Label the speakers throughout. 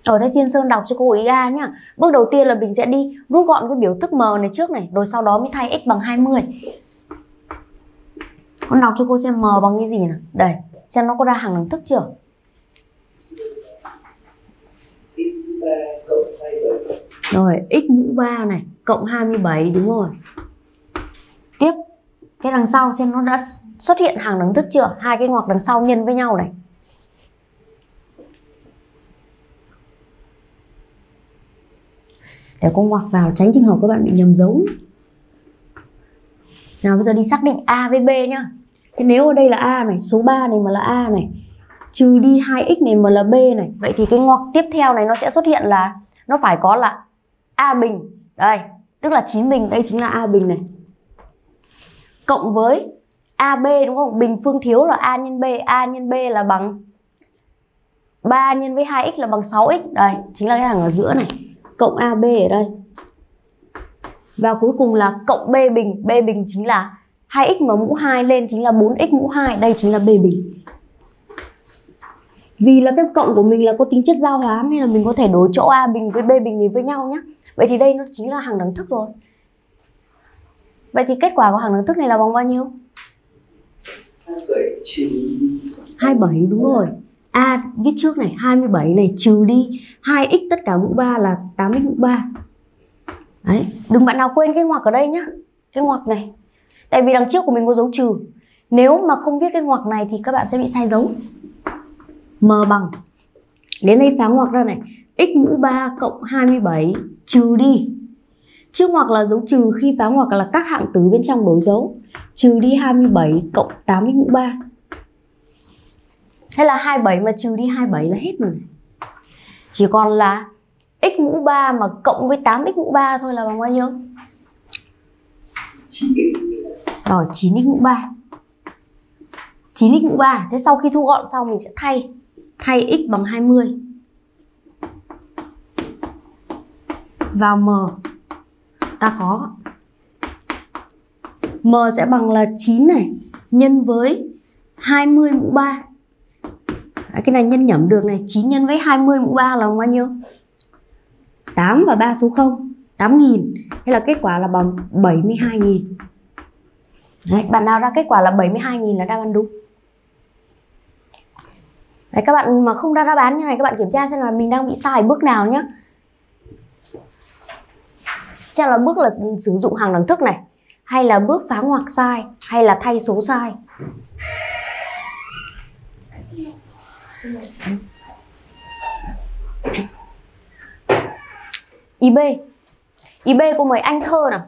Speaker 1: Ở đây Thiên Sơn đọc cho cô ý A nhá. Bước đầu tiên là mình sẽ đi rút gọn cái biểu thức M này trước này, rồi sau đó mới thay x bằng 20. Con đọc cho cô xem M bằng cái gì nào. Đây, xem nó có ra hàng đẳng thức chưa. Rồi, x mũ 3 này, cộng 27, đúng rồi. Tiếp, cái đằng sau xem nó đã xuất hiện hàng đẳng thức chưa. Hai cái ngoặc đằng sau nhân với nhau này. Để cô ngoặc vào tránh trường hợp các bạn bị nhầm dấu. Nào bây giờ đi xác định A với B nhá. Thế nếu ở đây là A này, số 3 này mà là A này, trừ đi 2x này mà là B này, vậy thì cái ngoặc tiếp theo này nó sẽ xuất hiện là nó phải có là A bình. Đây, tức là 9 bình, đây chính là A bình này. Cộng với AB, đúng không? Bình phương thiếu là A nhân B, A nhân B là bằng 3 nhân với 2x là bằng 6x. Đây, chính là cái hàng ở giữa này. Cộng AB ở đây. Và cuối cùng là cộng B bình. B bình chính là 2x mà mũ 2 lên chính là 4x mũ 2. Đây chính là B bình. Vì là phép cộng của mình là có tính chất giao hoán nên là mình có thể đổi chỗ A bình với B bình này với nhau nhé. Vậy thì đây nó chính là hàng đẳng thức rồi. Vậy thì kết quả của hàng đẳng thức này là bằng bao nhiêu? 27, đúng rồi. A viết trước này, 27 này trừ đi 2x tất cả mũ 3 là 8x mũ 3. Đấy, đừng bạn nào quên cái ngoặc ở đây nhá. Cái ngoặc này. Tại vì đằng trước của mình có dấu trừ. Nếu mà không viết cái ngoặc này thì các bạn sẽ bị sai dấu. M bằng. Đến đây phá ngoặc ra này. X mũ 3 cộng 27 trừ đi. Trước ngoặc là dấu trừ, khi phá ngoặc là các hạng tử bên trong đổi dấu. Trừ đi 27 cộng 8x mũ 3. Thế là 27 mà trừ đi 27 là hết rồi này. Chỉ còn là x mũ 3 mà cộng với 8x mũ 3 thôi là bằng bao nhiêu? Rồi 9x mũ 3. 9x mũ 3. Thế sau khi thu gọn xong mình sẽ thay x bằng 20. Vào M ta có M sẽ bằng là 9 này nhân với 20 mũ 3. Đấy, cái này nhân nhẩm được này. 9 nhân với 20 mũ 3 là bao nhiêu? 8 và 3 số 0, 8.000. Thế là kết quả là bằng 72.000. Đấy, bạn nào ra kết quả là 72.000 là đáp án đúng. Đấy, các bạn mà không ra đáp án như này các bạn kiểm tra xem là mình đang bị sai bước nào nhé. Xem là bước là sử dụng hàng đẳng thức này, hay là bước phá ngoặc sai, hay là thay số sai. IB. IB cô mời anh Thơ nào.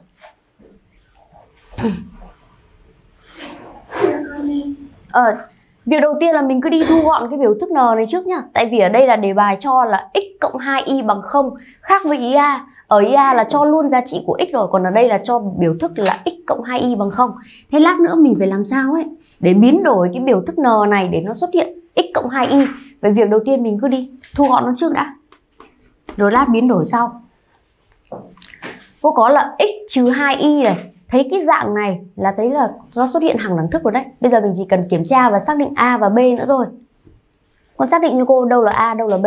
Speaker 1: Việc đầu tiên là mình cứ đi thu gọn cái biểu thức N này trước nhá. Tại vì ở đây là đề bài cho là x cộng 2y bằng 0. Khác với ý A. Ở ý A là cho luôn giá trị của x rồi. Còn ở đây là cho biểu thức là x cộng 2y bằng 0. Thế lát nữa mình phải làm sao ấy để biến đổi cái biểu thức N này để nó xuất hiện x cộng 2y. Vậy việc đầu tiên mình cứ đi thu gọn nó trước đã, rồi lát biến đổi sau. Cô có là x trừ 2y này. Thấy cái dạng này là thấy là nó xuất hiện hàng đẳng thức rồi đấy. Bây giờ mình chỉ cần kiểm tra và xác định A và B nữa thôi. Con xác định cho cô đâu là A, đâu là B.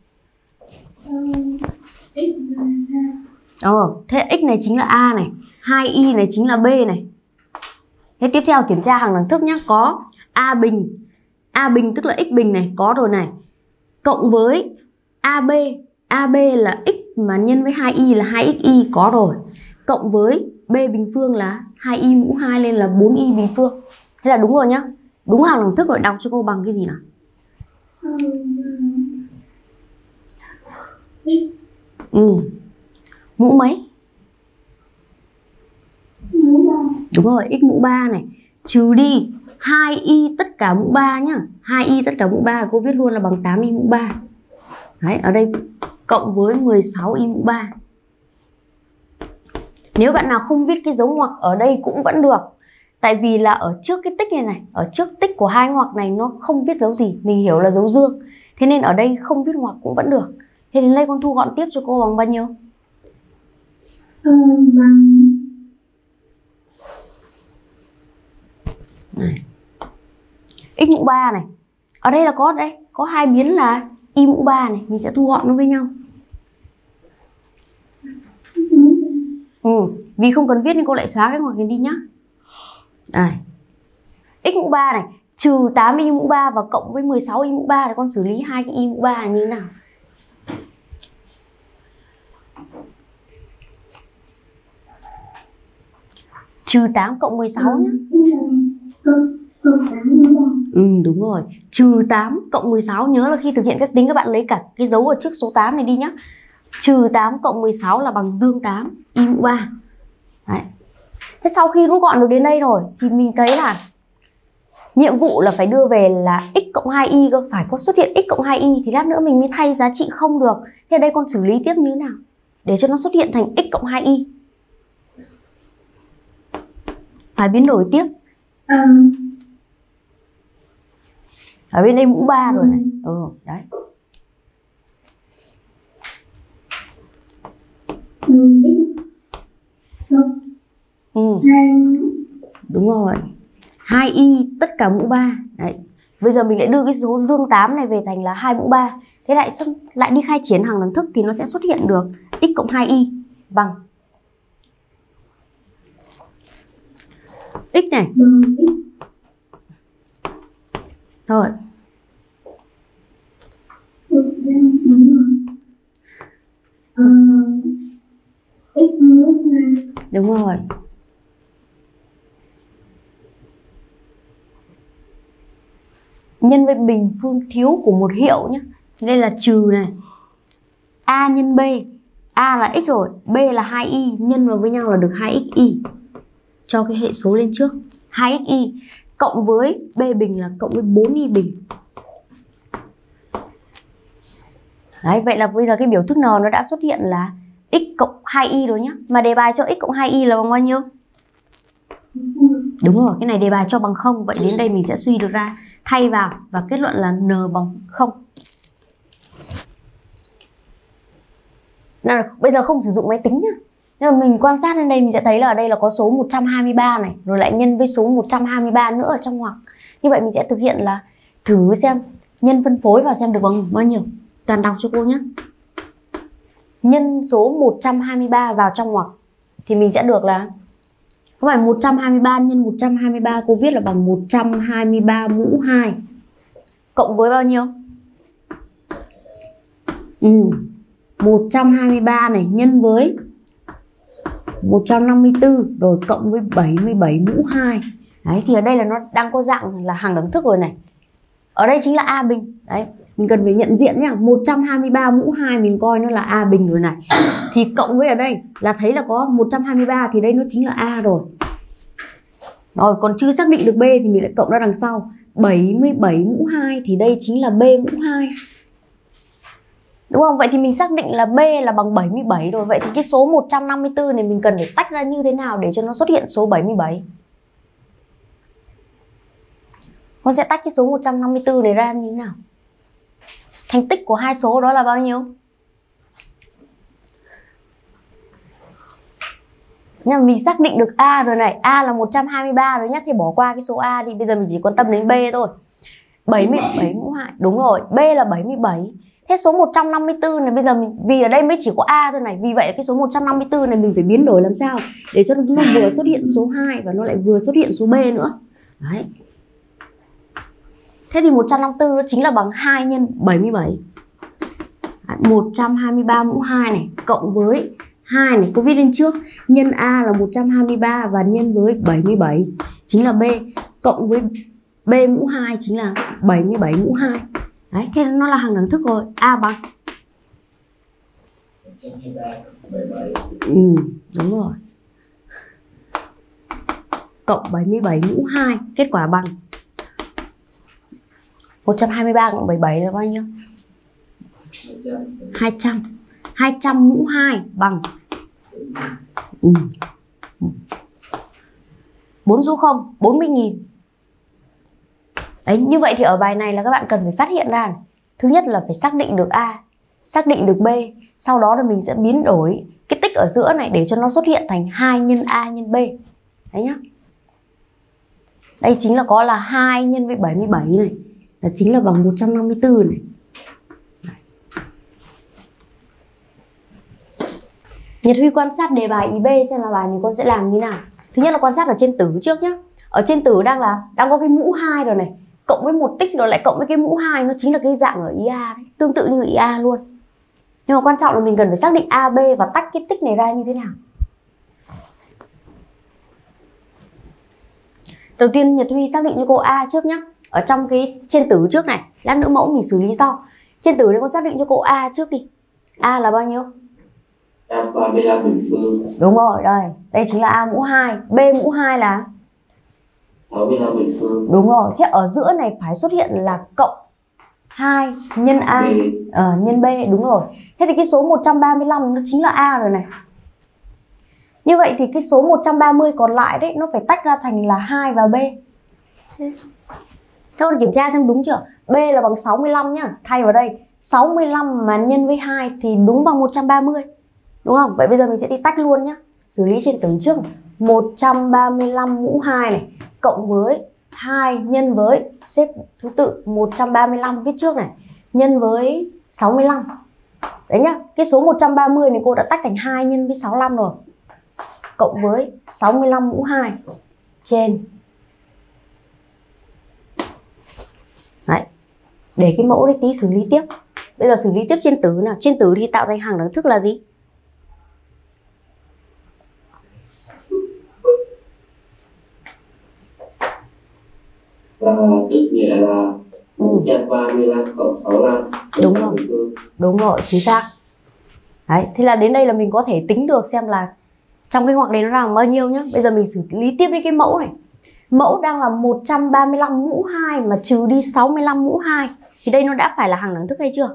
Speaker 1: Thế x này chính là A này, 2y này chính là B này. Thế tiếp theo kiểm tra hàng đẳng thức nhé. Có A bình. A bình tức là x bình này, có rồi này. Cộng với AB. AB là x mà nhân với 2y là 2xy, có rồi. Cộng với B bình phương là 2y mũ 2 lên là 4y bình phương. Thế là đúng rồi nhá. Đúng hàng đẳng thức rồi. Đọc cho cô bằng cái gì nào? Mũ mấy? Đúng rồi, x mũ 3 này. Trừ đi 2y tất cả mũ 3 nhá. 2y tất cả mũ 3 cô viết luôn là bằng 8y mũ 3. Đấy, ở đây cộng với 16y mũ 3. Nếu bạn nào không viết cái dấu ngoặc ở đây cũng vẫn được. Tại vì là ở trước cái tích này này, ở trước tích của hai ngoặc này nó không viết dấu gì, mình hiểu là dấu dương. Thế nên ở đây không viết ngoặc cũng vẫn được. Thế đến đây con thu gọn tiếp cho cô bằng bao nhiêu? Này. X mũ 3 này. Ở đây là có đây, có hai biến là y mũ 3 này, mình sẽ thu gọn nó với nhau. Vì không cần viết nên cô lại xóa cái ngoặc này đi nhá. Đây. X mũ 3 này trừ 8 y mũ 3 và cộng với 16 y mũ 3 thì con xử lý hai cái y mũ 3 như thế nào? Trừ 8 cộng 16 nhá. Đúng rồi. Trừ 8 cộng 16. Nhớ là khi thực hiện phép tính các bạn lấy cả cái dấu ở trước số 8 này đi nhá. Trừ 8 cộng 16 là bằng dương 8 y mũ 3. Đấy. Thế sau khi rút gọn được đến đây rồi thì mình thấy là nhiệm vụ là phải đưa về là x cộng 2y cơ. Phải có xuất hiện x cộng 2y thì lát nữa mình mới thay giá trị không được. Thế ở đây con xử lý tiếp như thế nào để cho nó xuất hiện thành x cộng 2y? Phải biến đổi tiếp. Ở bên đây mũ 3 rồi này. Đấy. Đúng rồi. 2y tất cả mũ 3. Đấy. Bây giờ mình lại đưa cái số dương 8 này về thành là 2 mũ 3. Thế lại đi khai triển hàng đẳng thức thì nó sẽ xuất hiện được x cộng 2y bằng x này. Rồi. Đúng rồi. Nhân với bình phương thiếu của một hiệu nhé. Đây là trừ này. A nhân B. A là x rồi, B là 2y, nhân vào với nhau là được 2xy. Cho cái hệ số lên trước. 2xy cộng với B bình là cộng với 4y bình. Đấy, vậy là bây giờ cái biểu thức N nó đã xuất hiện là x cộng 2y rồi nhá. Mà đề bài cho x cộng 2y là bằng bao nhiêu? Đúng rồi, cái này đề bài cho bằng 0. Vậy đến đây mình sẽ suy được ra, thay vào và kết luận là N bằng 0. Nào, bây giờ không sử dụng máy tính nhá. Nhưng mà mình quan sát lên đây mình sẽ thấy là ở đây là có số 123 này, rồi lại nhân với số 123 nữa ở trong ngoặc. Như vậy mình sẽ thực hiện là thử xem nhân phân phối vào xem được bằng bao nhiêu. Toàn đọc cho cô nhé. Nhân số 123 vào trong ngoặc thì mình sẽ được là không phải 123 nhân 123, cô viết là bằng 123 mũ 2 cộng với bao nhiêu? 123 này nhân với 154 rồi cộng với 77 mũ 2. Đấy, thì ở đây là nó đang có dạng là hàng đẳng thức rồi này. Ở đây chính là A bình. Đấy, mình cần phải nhận diện nhá. 123 mũ 2 mình coi nó là A bình rồi này. Thì cộng với ở đây là thấy là có 123 thì đây nó chính là A rồi. Rồi, còn chưa xác định được B thì mình lại cộng ra đằng sau. 77 mũ 2 thì đây chính là B mũ 2. Đúng không? Vậy thì mình xác định là B là bằng 77 rồi. Vậy thì cái số 154 này mình cần phải tách ra như thế nào để cho nó xuất hiện số 77? Con sẽ tách cái số 154 này ra như thế nào? Thành tích của hai số đó là bao nhiêu? Nhưng mà mình xác định được A rồi này. A là 123 rồi nhá. Thì bỏ qua cái số A thì bây giờ mình chỉ quan tâm đến B thôi. 77 mũ 2. Đúng rồi, B là 77. Thế số 154 này bây giờ mình, vì ở đây mới chỉ có A thôi này, vì vậy cái số 154 này mình phải biến đổi làm sao để cho nó vừa xuất hiện số 2 và nó lại vừa xuất hiện số B nữa. Đấy. Thế thì 154 nó chính là bằng 2 nhân 77. 123 mũ 2 này cộng với 2 này, cô viết lên trước. Nhân A là 123 và nhân với 77 chính là B. Cộng với B mũ 2 chính là 77 mũ 2. Đấy, thế nó là hàng đẳng thức rồi. A bằng
Speaker 2: 123 cộng 77.
Speaker 1: Đúng rồi. Cộng 77 mũ 2. Kết quả bằng 123 cộng 77 là bao nhiêu? 200. 200 mũ 2 bằng 4 số 0, 40.000. Đấy, như vậy thì ở bài này là các bạn cần phải phát hiện ra này. Thứ nhất là phải xác định được A, xác định được B. Sau đó là mình sẽ biến đổi cái tích ở giữa này để cho nó xuất hiện thành 2 nhân A nhân B. Đấy nhá. Đây chính là có là 2 nhân với 77 này. Là chính là bằng 154 này. Nhật Huy quan sát đề bài ý B xem là bài này con sẽ làm như nào. Thứ nhất là quan sát ở trên tử trước nhá. Ở trên tử đang có cái mũ 2 rồi này, cộng với một tích rồi lại cộng với cái mũ 2, nó chính là cái dạng ở ý A đấy, tương tự như ý A luôn. Nhưng mà quan trọng là mình cần phải xác định A, B và tách cái tích này ra như thế nào. Đầu tiên Nhật Huy xác định cho cô A trước nhá. Ở trong cái trên tử trước này, lát nữa mẫu mình xử lý sau. Trên tử này con xác định cho cô A trước đi. A là bao nhiêu?
Speaker 2: 135 bình phương.
Speaker 1: Đúng rồi, đây. Đây chính là A mũ 2. B mũ 2 là
Speaker 2: 65 bình phương.
Speaker 1: đúng rồi. Thế ở giữa này phải xuất hiện là cộng 2 nhân A nhân B, đúng rồi. Thế thì cái số 135 nó chính là A rồi này. Như vậy thì cái số 130 còn lại đấy nó phải tách ra thành là 2 và B. Thế con kiểm tra xem đúng chưa? B là bằng 65 nhá. Thay vào đây 65 mà nhân với 2 thì đúng bằng 130. Đúng không? Vậy bây giờ mình sẽ đi tách luôn nhá. Xử lý trên tử trước. 135 mũ 2 này cộng với 2 nhân với xếp thứ tự 135 viết trước này nhân với 65. Đấy nhá. Cái số 130 này cô đã tách thành 2 nhân với 65 rồi. Cộng với 65 mũ 2 trên. Đấy. Để cái mẫu đấy tí xử lý tiếp. Bây giờ xử lý tiếp trên tử nào. Trên tử thì tạo thành hàng đẳng thức là gì?
Speaker 2: Là tức nghĩa là 135 cộng 65.
Speaker 1: Đúng rồi. Đúng rồi, chính xác. Đấy, thế là đến đây là mình có thể tính được xem là trong cái ngoặc này nó làm bao nhiêu nhá. Bây giờ mình xử lý tiếp với cái mẫu này. Mẫu đang là 135 mũ 2 mà trừ đi 65 mũ 2. Thì đây nó đã phải là hàng đẳng thức hay chưa?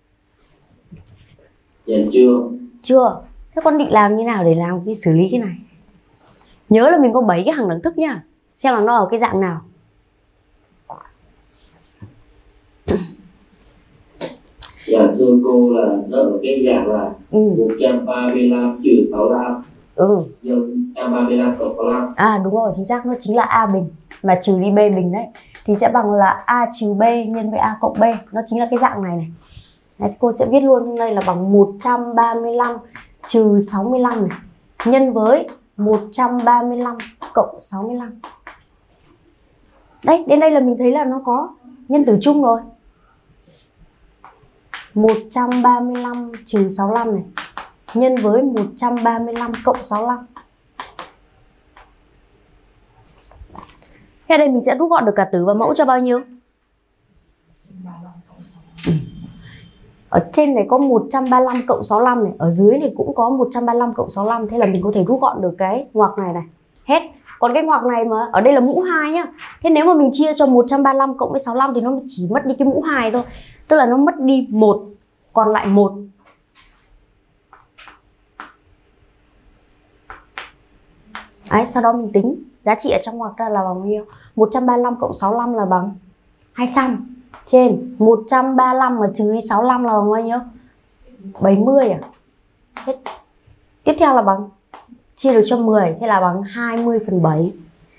Speaker 2: Dạ chưa.
Speaker 1: Chưa. Thế con định làm như nào để làm cái xử lý cái này? Nhớ là mình có 7 cái hàng đẳng thức nhá. Xem là nó ở cái dạng nào.
Speaker 2: Dạ thưa cô là nó ở cái dạng là 135 trừ 65 nhân 135 cộng 65.
Speaker 1: À đúng rồi, chính xác, nó chính là A bình mà trừ đi B bình đấy. Thì sẽ bằng là A trừ B nhân với A cộng B. Nó chính là cái dạng này này. Đấy, cô sẽ viết luôn trong đây là bằng 135 trừ 65 này nhân với 135 cộng 65. Đấy, đến đây là mình thấy là nó có nhân tử chung rồi. 135 trừ 65 này nhân với 135 cộng 65. Thế ở đây mình sẽ rút gọn được cả tử và mẫu cho bao nhiêu? Ở trên này có 135 cộng 65 này, ở dưới này cũng có 135 cộng 65. Thế là mình có thể rút gọn được cái ngoặc này này. Hết. Còn cái ngoặc này mà ở đây là mũ 2 nhá. Thế nếu mà mình chia cho 135 cộng với 65 thì nó chỉ mất đi cái mũ 2 thôi. Tức là nó mất đi 1, còn lại 1. Đấy, sau đó mình tính giá trị ở trong ngoặc ra là bằng bao nhiêu? 135 cộng 65 là bằng 200 trên 135 mà trừ đi 65 là bằng bao nhiêu? 70 à? Hết. Tiếp theo là bằng chia được cho 10, thế là bằng 20/7.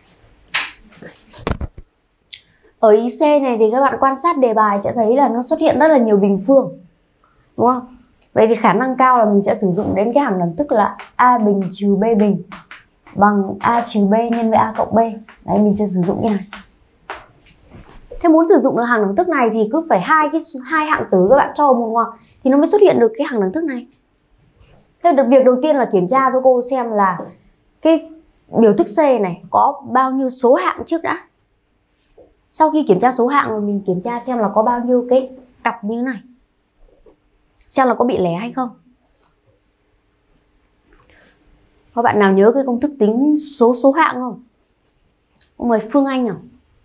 Speaker 1: Ở ý C này thì các bạn quan sát đề bài sẽ thấy là nó xuất hiện rất là nhiều bình phương. Đúng không? Vậy thì khả năng cao là mình sẽ sử dụng đến cái hàng đẳng thức là A bình trừ B bình bằng A trừ B nhân với A cộng B. Đấy, mình sẽ sử dụng cái này. Thế muốn sử dụng được hàng đẳng thức này thì cứ phải hai hạng tử các bạn cho một ngoặc thì nó mới xuất hiện được cái hàng đẳng thức này. Thế việc đầu tiên là kiểm tra cho cô xem là cái biểu thức C này có bao nhiêu số hạng trước đã. Sau khi kiểm tra số hạng rồi mình kiểm tra xem là có bao nhiêu cái cặp như này. Xem là có bị lẻ hay không. Các bạn nào nhớ cái công thức tính số hạng không? Mời Phương Anh nào.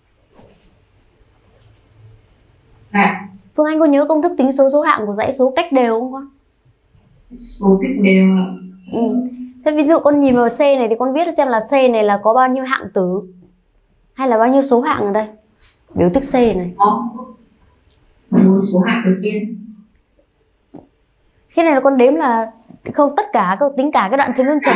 Speaker 1: Phương Anh có nhớ công thức tính số hạng của dãy số cách đều không con?
Speaker 3: Số cách đều ạ.
Speaker 1: Thế ví dụ con nhìn vào C này thì con viết xem là C này là có bao nhiêu hạng tử hay là bao nhiêu số hạng ở đây? Biểu thức C này.
Speaker 3: Một số hạng đầu tiên.
Speaker 1: Cái này là con đếm là không tất cả, con tính cả cái đoạn chấm chấm.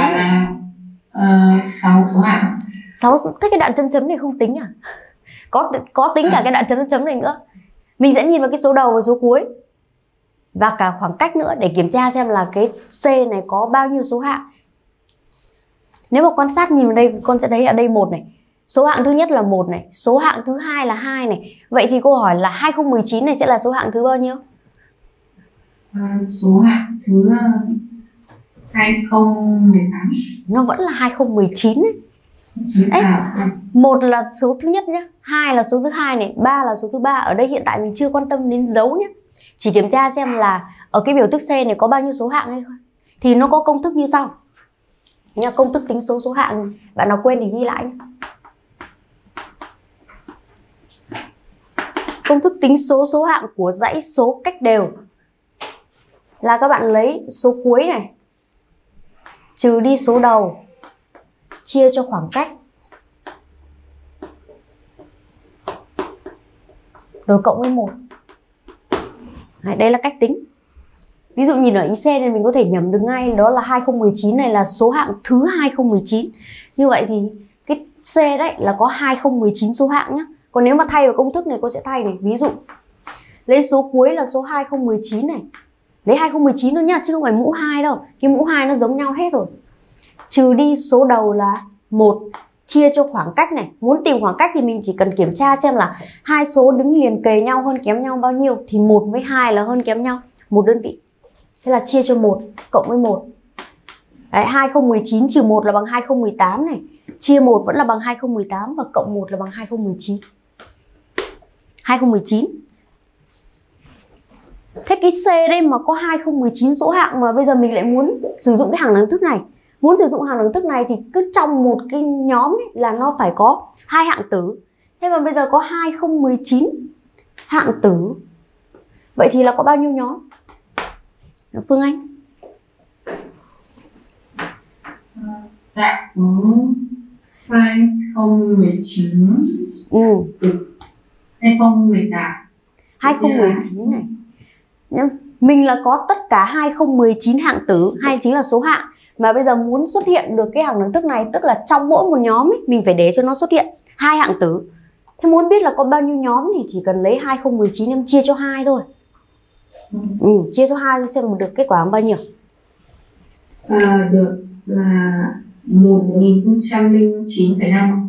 Speaker 3: 6 số hạng.
Speaker 1: 6, thế cái đoạn chấm chấm này không tính à? Có tính cả cái đoạn chấm chấm này nữa. Mình sẽ nhìn vào cái số đầu và số cuối. và cả khoảng cách nữa để kiểm tra xem là cái C này có bao nhiêu số hạng. Nếu mà quan sát nhìn vào đây, con sẽ thấy ở đây 1 này. Số hạng thứ nhất là 1 này, số hạng thứ hai là 2 này. Vậy thì câu hỏi là 2019 này sẽ là số hạng thứ bao nhiêu?
Speaker 3: Số hạng thứ 2018.
Speaker 1: Nó vẫn là 2019 ấy. Đấy, 1 là số thứ nhất nhé, 2 là số thứ hai này, 3 là số thứ ba. Ở đây hiện tại mình chưa quan tâm đến dấu nhé. Chỉ kiểm tra xem là ở cái biểu thức C này có bao nhiêu số hạng hay không. Thì nó có công thức như sau. Nha, công thức tính số hạng, bạn nào quên thì ghi lại nhé. Công thức tính số hạng của dãy số cách đều là các bạn lấy số cuối này trừ đi số đầu chia cho khoảng cách rồi cộng với 1. Đây là cách tính. Ví dụ nhìn ở ý C nên mình có thể nhầm được ngay, đó là 2019 này là số hạng thứ 2019. Như vậy thì cái C đấy là có 2019 số hạng nhé. Còn nếu mà thay vào công thức này cô sẽ thay này. Ví dụ lấy số cuối là số 2019 này. Lấy 2019 thôi nhá, chứ không phải mũ 2 đâu. Cái mũ 2 nó giống nhau hết rồi. Trừ đi số đầu là 1 chia cho khoảng cách này. Muốn tìm khoảng cách thì mình chỉ cần kiểm tra xem là hai số đứng liền kề nhau hơn kém nhau bao nhiêu. Thì 1 với 2 là hơn kém nhau 1 đơn vị. Thế là chia cho 1 cộng với 1. Đấy, 2019 trừ 1 là bằng 2018 này. Chia 1 vẫn là bằng 2018 và cộng 1 là bằng 2019. 2019. Thế cái C đây mà có 2019 số hạng mà bây giờ mình lại muốn sử dụng cái hằng đẳng thức này. Muốn sử dụng hằng đẳng thức này thì cứ trong một cái nhóm ấy là nó phải có 2 hạng tử. Thế mà bây giờ có 2019 hạng tử. Vậy thì là có bao nhiêu nhóm? Phương Anh.
Speaker 3: Dạ có 2019. 2018.
Speaker 1: 2019 này. Mình là có tất cả 2019 hạng tử, 29 là số hạng. Mà bây giờ muốn xuất hiện được cái hằng đẳng thức này, tức là trong mỗi một nhóm ấy, mình phải để cho nó xuất hiện 2 hạng tử. Thế muốn biết là có bao nhiêu nhóm thì chỉ cần lấy 2019 em chia cho 2 thôi. Chia cho 2 xem được kết quả bao nhiêu.
Speaker 3: Được là 1009,5.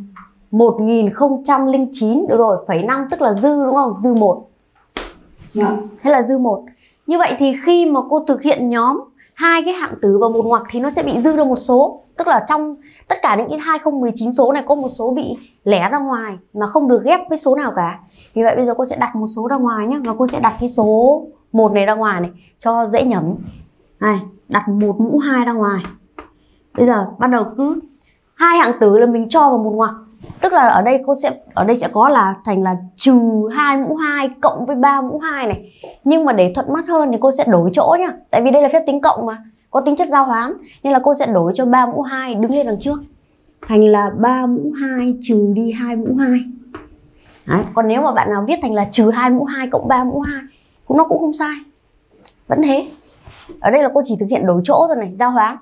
Speaker 1: 1009 được rồi, phẩy 5 tức là dư đúng không? Dư 1. Thế là dư 1. Như vậy thì khi mà cô thực hiện nhóm 2 cái hạng tử và một ngoặc thì nó sẽ bị dư ra một số. Tức là trong tất cả những cái 2019 số này có một số bị lẻ ra ngoài mà không được ghép với số nào cả. Vì vậy bây giờ cô sẽ đặt một số ra ngoài nhé. Và cô sẽ đặt cái số 1 này ra ngoài này cho dễ nhẩm. Này, đặt 1 mũ 2 ra ngoài. Bây giờ bắt đầu cứ 2 hạng tử là mình cho vào một ngoặc. Tức là ở đây sẽ có là thành là trừ 2 mũ 2 cộng với 3 mũ 2 này. Nhưng mà để thuận mắt hơn thì cô sẽ đổi chỗ nhá. Tại vì đây là phép tính cộng mà, có tính chất giao hoán. Nên là cô sẽ đổi cho 3 mũ 2 đứng lên đằng trước. Thành là 3 mũ 2 trừ đi 2 mũ 2. Đấy, còn nếu mà bạn nào viết thành là trừ 2 mũ 2 cộng 3 mũ 2 nó cũng không sai. Vẫn thế. Ở đây là cô chỉ thực hiện đổi chỗ thôi này, giao hoán.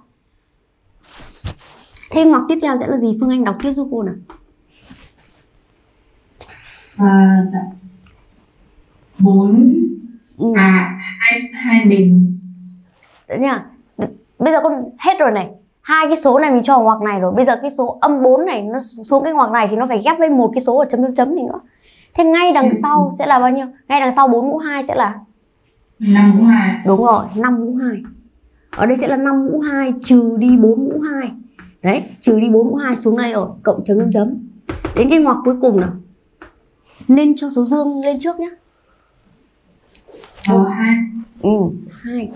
Speaker 1: Thế ngoặc tiếp theo sẽ là gì? Phương Anh đọc tiếp giúp cô nào.
Speaker 3: 4 hai bình.
Speaker 1: Đấy nha. Bây giờ con hết rồi này. 2 cái số này mình cho vào ngoặc này rồi. Bây giờ cái số âm 4 này nó xuống cái ngoặc này thì nó phải ghép với một cái số ở chấm chấm này nữa. Thế ngay đằng sau sẽ là bao nhiêu? Ngay đằng sau 4 mũ 2 sẽ là
Speaker 3: 5 mũ 2.
Speaker 1: Đúng rồi, 5 mũ 2. Ở đây sẽ là 5 mũ 2 trừ đi 4 mũ 2. Đấy, trừ đi 4 mũ 2 xuống đây rồi, cộng chấm chấm. Đến cái ngoặc cuối cùng nào. Nên cho số dương lên trước nhé.
Speaker 3: 2.
Speaker 1: 2.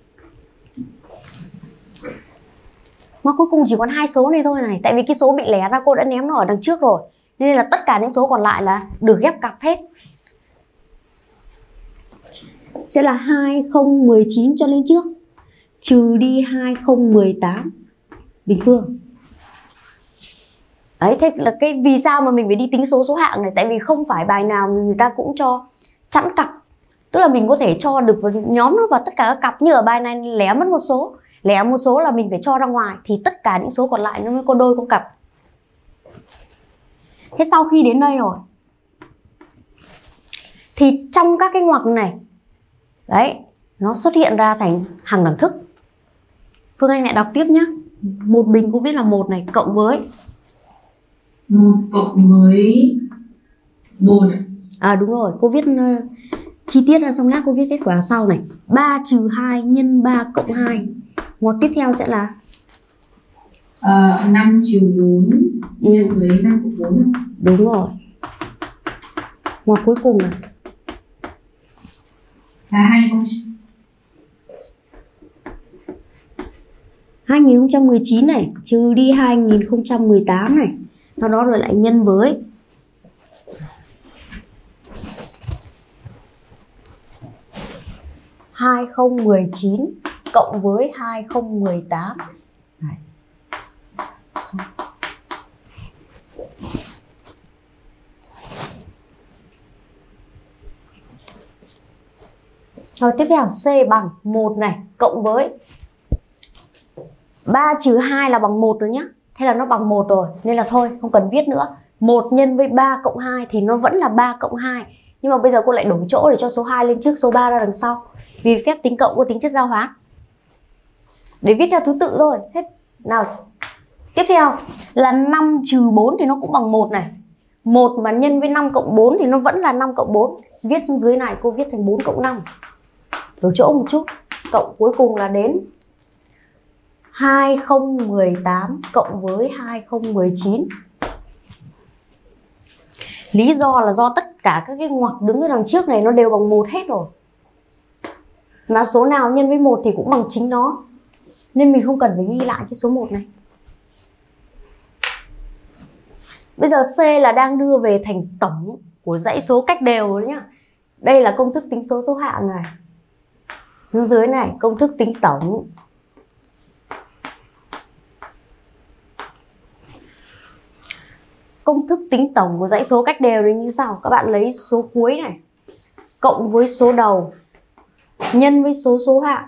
Speaker 1: Ngoặc cuối cùng chỉ còn 2 số này thôi này. Tại vì cái số bị lẻ ra cô đã ném nó ở đằng trước rồi. Nên là tất cả những số còn lại là được ghép cặp hết. Sẽ là 2019 cho lên trước trừ đi 2018 bình phương. Đấy, thế là cái vì sao mà mình phải đi tính số hạng này. Tại vì không phải bài nào người ta cũng cho chẵn cặp. Tức là mình có thể cho được nhóm nó vào tất cả các cặp. Như ở bài này lẻ mất một số. Lẻ một số là mình phải cho ra ngoài. Thì tất cả những số còn lại nó mới có đôi có cặp. Thế sau khi đến đây rồi thì trong các cái ngoặc này, đấy, nó xuất hiện ra thành hàng đẳng thức. Phương Anh lại đọc tiếp nhé. Một bình cô viết là 1 này, cộng với
Speaker 3: 1 cộng với 1.
Speaker 1: À đúng rồi, cô viết chi tiết ra xong lát cô viết kết quả sau này. 3 trừ 2 nhân 3 cộng 2. Ngoặc tiếp theo sẽ là
Speaker 3: 5 trừ 4 nhân với 5 cộng 4.
Speaker 1: Đúng rồi. Ngoặc cuối cùng này
Speaker 3: Là
Speaker 1: 2019 này trừ đi 2018 này. Sau đó rồi lại nhân với 2019 cộng với 2018. Đấy. Rồi tiếp theo C bằng 1 này cộng với 3 trừ 2 là bằng 1 rồi nhá. Thế là nó bằng 1 rồi nên là thôi không cần viết nữa. 1 nhân với 3 cộng 2 thì nó vẫn là 3 cộng 2. Nhưng mà bây giờ cô lại đổi chỗ để cho số 2 lên trước, số 3 ra đằng sau. Vì phép tính cộng có tính chất giao hoán. Để viết theo thứ tự thôi. Thế nào. Tiếp theo là 5 trừ 4 thì nó cũng bằng 1 này. 1 mà nhân với 5 cộng 4 thì nó vẫn là 5 cộng 4. Viết xuống dưới này cô viết thành 4 cộng 5. Đổi chỗ một chút. Cộng cuối cùng là đến 2018 cộng với 2019. Lý do là do tất cả các cái ngoặc đứng ở đằng trước này nó đều bằng 1 hết rồi. Mà số nào nhân với 1 thì cũng bằng chính nó. Nên mình không cần phải ghi lại cái số 1 này. Bây giờ C là đang đưa về thành tổng của dãy số cách đều đấy nhá. Đây là công thức tính số hạng này. Xuống dưới này công thức tính tổng. Công thức tính tổng của dãy số cách đều như sau. Các bạn lấy số cuối này cộng với số đầu nhân với số hạng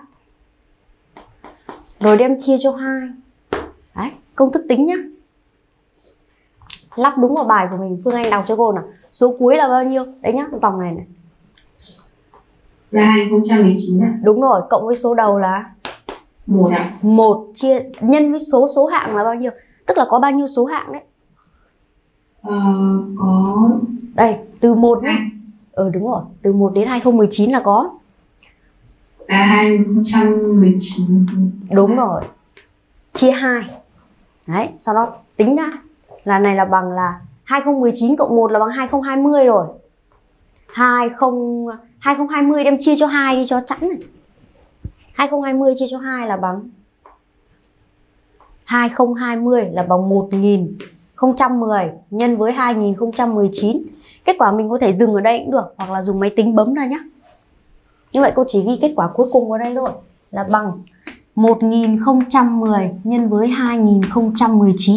Speaker 1: rồi đem chia cho 2. Đấy, công thức tính nhá. Lắp đúng vào bài của mình. Phương Anh đọc cho cô nào. Số cuối là bao nhiêu? Đấy nhá, dòng này này.
Speaker 3: Là 2019 ạ.
Speaker 1: Đúng rồi, cộng với số đầu là
Speaker 3: 1 ạ.
Speaker 1: 1 chia nhân với số hạng là bao nhiêu? Tức là có bao nhiêu số hạng đấy?
Speaker 3: Có
Speaker 1: đây, từ 1 nhé. Đúng rồi, từ 1 đến 2019 là có.
Speaker 3: Là 2019.
Speaker 1: Đúng rồi. Chia 2. Đấy, sau đó tính ra là này là bằng là 2019 cộng 1 là bằng 2020 rồi. 2020 đem chia cho 2 đi cho chẵn này. 2020 chia cho 2 là bằng 2020 là bằng 1010 nhân với 2019. Kết quả mình có thể dừng ở đây cũng được, hoặc là dùng máy tính bấm ra nhé. Như vậy cô chỉ ghi kết quả cuối cùng vào đây thôi, là bằng 1010 nhân với 2019.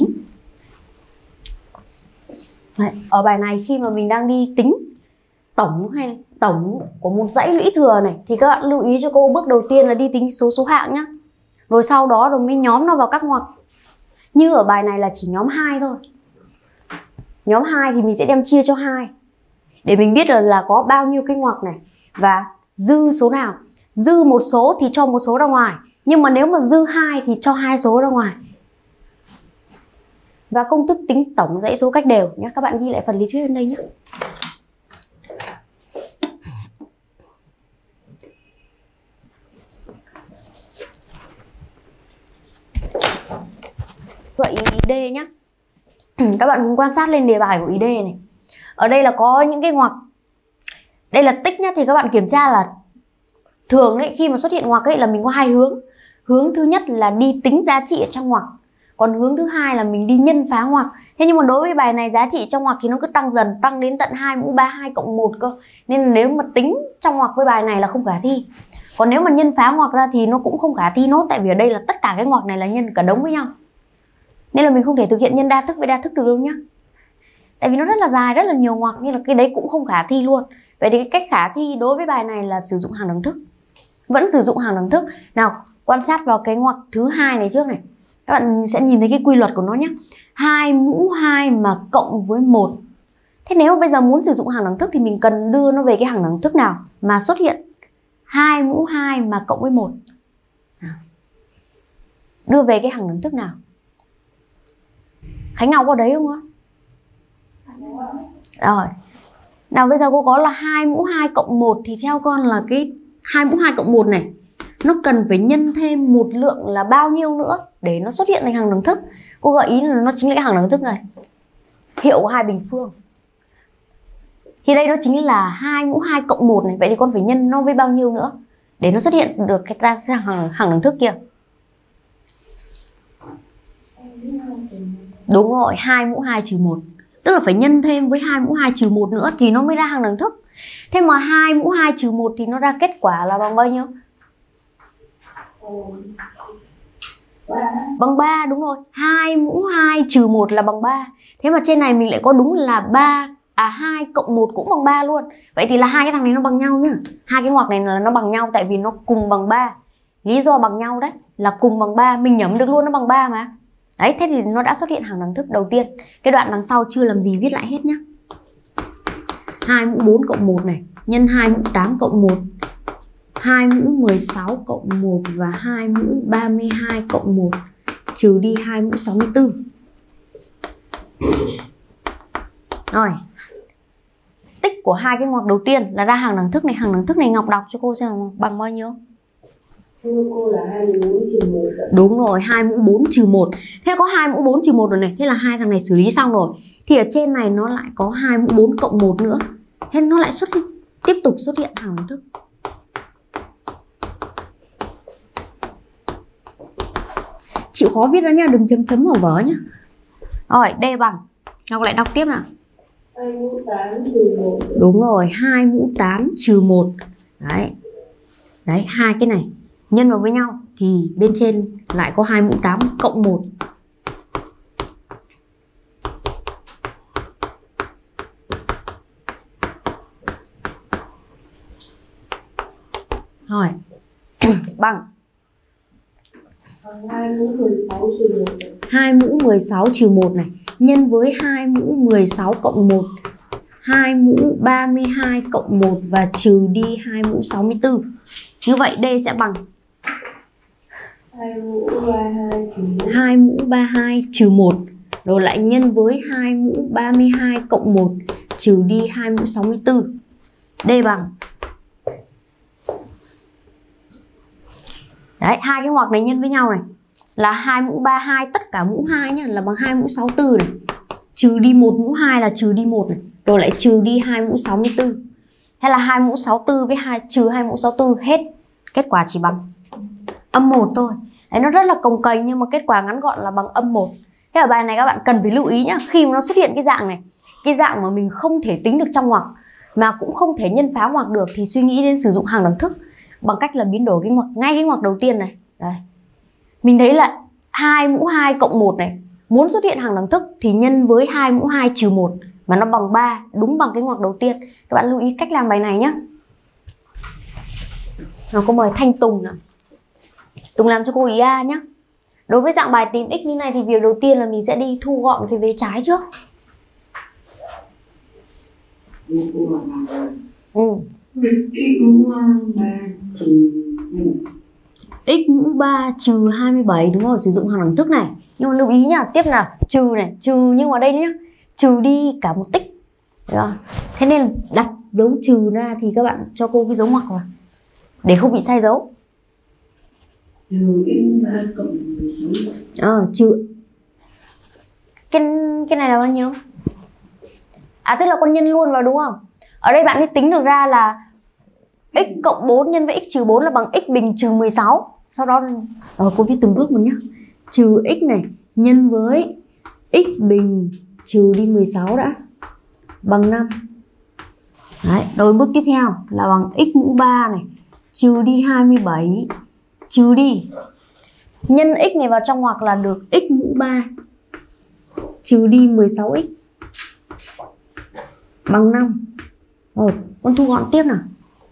Speaker 1: Đấy, ở bài này khi mà mình đang đi tính tổng hay tổng của một dãy lũy thừa này thì các bạn lưu ý cho cô bước đầu tiên là đi tính số hạng nhá. Rồi sau đó rồi mới nhóm nó vào các ngoặc. Như ở bài này là chỉ nhóm 2 thôi. Nhóm 2 thì mình sẽ đem chia cho 2 để mình biết là có bao nhiêu cái ngoặc này và dư số nào. Dư một số thì cho một số ra ngoài, nhưng mà nếu mà dư 2 thì cho 2 số ra ngoài. Và công thức tính tổng dãy số cách đều nhé. Các bạn ghi lại phần lý thuyết bên đây nhé. Gợi ý D nhé. Các bạn cùng quan sát lên đề bài của ý D này. Ở đây là có những cái ngoặc. Đây là tích nhá, thì các bạn kiểm tra là thường đấy, khi mà xuất hiện ngoặc ấy là mình có 2 hướng. Hướng thứ nhất là đi tính giá trị ở trong ngoặc, còn hướng thứ hai là mình đi nhân phá ngoặc. Thế nhưng mà đối với bài này giá trị trong ngoặc thì nó cứ tăng dần, tăng đến tận 2 mũ 32 cộng 1 cơ. Nên nếu mà tính trong ngoặc với bài này là không khả thi. Còn nếu mà nhân phá ngoặc ra thì nó cũng không khả thi nốt, tại vì ở đây là tất cả cái ngoặc này là nhân cả đống với nhau. Nên là mình không thể thực hiện nhân đa thức với đa thức được đâu nhá. Tại vì nó rất là dài, rất là nhiều ngoặc, nên là cái đấy cũng không khả thi luôn. Vậy thì cái cách khả thi đối với bài này là sử dụng hàng đẳng thức. Vẫn sử dụng hàng đẳng thức. Nào, quan sát vào cái ngoặc thứ hai này trước này. Các bạn sẽ nhìn thấy cái quy luật của nó nhé. 2 mũ 2 mà cộng với 1. Thế nếu mà bây giờ muốn sử dụng hàng đẳng thức thì mình cần đưa nó về cái hàng đẳng thức nào mà xuất hiện 2 mũ 2 mà cộng với 1. Đưa về cái hằng đẳng thức nào? Khánh Ngọc có đấy không ạ? Rồi. Nào bây giờ cô có là 2 mũ 2 cộng 1 thì theo con là cái 2 mũ 2 cộng 1 này nó cần phải nhân thêm một lượng là bao nhiêu nữa để nó xuất hiện thành hằng đẳng thức. Cô gợi ý là nó chính là cái hằng đẳng thức này. Hiệu của hai bình phương. Thì đây nó chính là 2 mũ 2 cộng 1 này. Vậy thì con phải nhân nó với bao nhiêu nữa để nó xuất hiện được cái hằng đẳng thức kia. Đúng rồi, 2 mũ 2 trừ 1. Tức là phải nhân thêm với 2 mũ 2 trừ 1 nữa thì nó mới ra hằng đẳng thức. Thế mà 2 mũ 2 trừ 1 thì nó ra kết quả là bằng bao nhiêu? Bằng 3, đúng rồi. 2 mũ 2 trừ 1 là bằng 3. Thế mà trên này mình lại có đúng là 2 cộng 1 cũng bằng 3 luôn. Vậy thì là hai cái thằng này nó bằng nhau nhá. Hai cái ngoặc này là nó bằng nhau tại vì nó cùng bằng 3. Lý do bằng nhau đấy là cùng bằng 3, mình nhẩm được luôn nó bằng 3 mà. Đấy, thế thì nó đã xuất hiện hằng đẳng thức đầu tiên. Cái đoạn đằng sau chưa làm gì viết lại hết nhá. 2 mũ 4 cộng 1 này nhân 2 mũ 8 cộng 1, 2 mũ 16 cộng 1 và 2 mũ 32 cộng 1 trừ đi 2 mũ 64. Rồi. Tích của hai cái ngoặc đầu tiên là ra hằng đẳng thức này. Hằng đẳng thức này Ngọc đọc cho cô xem bằng bao nhiêu.
Speaker 3: Cô là 2 mũ 4 trừ 1.
Speaker 1: Đúng rồi, 2 mũ 4 trừ 1. Thế có 2 mũ 4 trừ 1 rồi này. Thế là hai thằng này xử lý xong rồi. Thì ở trên này nó lại có 2 mũ 4 cộng 1 nữa. Thế nó lại tiếp tục xuất hiện hằng đẳng thức. Chịu khó viết ra nha, đừng chấm chấm ở vở nhá. Rồi, D bằng. Ngọc lại đọc tiếp nào.
Speaker 3: 2 mũ 8 trừ 1.
Speaker 1: Đúng rồi, 2 mũ 8 trừ 1. Đấy. Đấy, hai cái này nhân vào với nhau thì bên trên lại có 2 mũ 8 cộng 1. Rồi. Bằng
Speaker 3: 2 mũ 16 trừ 1.
Speaker 1: 2 mũ 16 trừ 1 này nhân với 2 mũ 16 cộng 1, 2 mũ 32 cộng 1 và trừ đi 2 mũ 64. Như vậy D sẽ bằng
Speaker 3: 2 mũ 32 trừ 1.
Speaker 1: 2 mũ 32 trừ 1 rồi lại nhân với 2 mũ 32 cộng 1 trừ đi 2 mũ 64. D bằng. Đấy, hai cái ngoặc này nhân với nhau này là 2 mũ 32 tất cả mũ 2 nhá là bằng 2 mũ 64 này. Trừ đi 1 mũ 2 là trừ đi 1 này, rồi lại trừ đi 2 mũ 64. Thế là 2 mũ 64 với trừ 2 mũ 64 hết. Kết quả chỉ bằng âm 1 thôi. Đấy, nó rất là cồng kềnh nhưng mà kết quả ngắn gọn là bằng âm 1. Thế ở bài này các bạn cần phải lưu ý nhá, khi mà nó xuất hiện cái dạng này, cái dạng mà mình không thể tính được trong ngoặc mà cũng không thể nhân phá ngoặc được thì suy nghĩ đến sử dụng hằng đẳng thức bằng cách là biến đổi cái ngoặc, ngay cái ngoặc đầu tiên này. Đây. Mình thấy là 2 mũ 2 cộng 1 này, muốn xuất hiện hằng đẳng thức thì nhân với 2 mũ 2 trừ 1 mà nó bằng 3, đúng bằng cái ngoặc đầu tiên. Các bạn lưu ý cách làm bài này nhé. Rồi cô mời Thanh Tùng nào. Tùng làm cho cô ý A nhé. Đối với dạng bài tìm x như này thì việc đầu tiên là mình sẽ đi thu gọn cái vế trái trước.
Speaker 3: X mũ 3 trừ
Speaker 1: x mũ 3 trừ 27, đúng rồi, sử dụng hằng đẳng thức này. Nhưng mà lưu ý nhá, tiếp là trừ này, trừ nhưng mà đây nhá, trừ đi cả một tích. Được không? Thế nên đặt dấu trừ ra thì các bạn cho cô cái dấu ngoặc vào để không bị sai dấu.
Speaker 3: trừ x 3 cộng 16.
Speaker 1: Trừ cái này là bao nhiêu? À, tức là con nhân luôn vào đúng không? Ở đây bạn ấy tính được ra là x cộng 4 nhân với x trừ 4 là bằng x bình trừ 16. Sau đó cô viết từng bước một nhé. Trừ x này nhân với x bình trừ đi 16 đã bằng 5. Đấy, rồi bước tiếp theo là bằng x mũ 3 này trừ đi 27 trừ đi nhân x này vào trong ngoặc là được x mũ 3 trừ đi 16x bằng 5. Rồi, con thu gọn tiếp nào.